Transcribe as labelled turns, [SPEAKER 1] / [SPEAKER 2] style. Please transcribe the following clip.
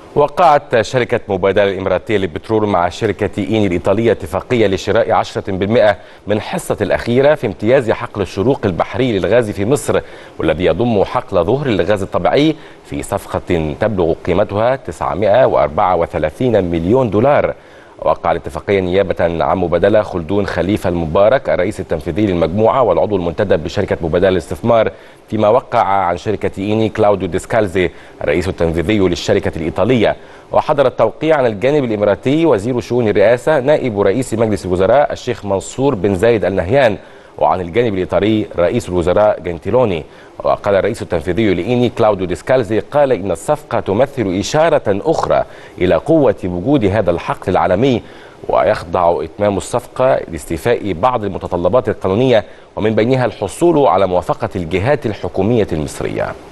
[SPEAKER 1] وقعت شركة مبادلة الإماراتية للبترول مع شركة إيني الإيطالية اتفاقية لشراء 10% من حصة الأخيرة في امتياز حقل الشروق البحري للغاز في مصر، والذي يضم حقل ظهر للغاز الطبيعي في صفقة تبلغ قيمتها 934 مليون دولار. وقع الاتفاقية نيابة عن مبادلة خلدون خليفة المبارك الرئيس التنفيذي للمجموعة والعضو المنتدب بشركة مبادلة للاستثمار، فيما وقع عن شركة إيني كلاوديو ديسكالزي الرئيس التنفيذي للشركة الإيطالية. وحضر التوقيع عن الجانب الإماراتي وزير شؤون الرئاسة نائب رئيس مجلس الوزراء الشيخ منصور بن زايد ال نهيان، وعن الجانب الإيطالي رئيس الوزراء جنتيلوني. وقال الرئيس التنفيذي لإيني كلاوديو ديسكالزي قال إن الصفقة تمثل إشارة أخرى إلى قوة وجود هذا الحقل العالمي، ويخضع إتمام الصفقة لاستيفاء بعض المتطلبات القانونية ومن بينها الحصول على موافقة الجهات الحكومية المصرية.